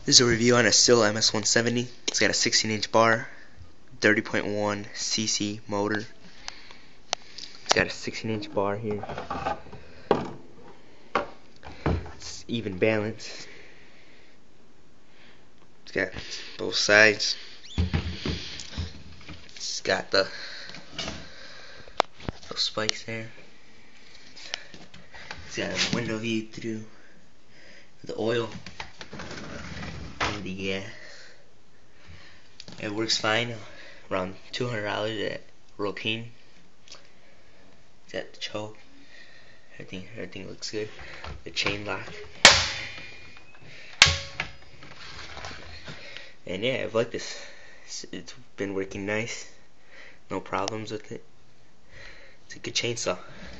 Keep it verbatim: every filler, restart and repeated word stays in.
This is a review on a Stihl M S one seventy. It's got a sixteen inch bar, thirty point one c c motor. It's got a sixteen inch bar here. It's even balance. It's got both sides. It's got the those spikes there. It's got a window view through the oil. Yeah, it works fine. Around two hundred dollars at Routine. It's got the choke. Everything, everything looks good. The chain lock. And yeah, I've liked this. It's, it's been working nice. No problems with it. It's a good chainsaw.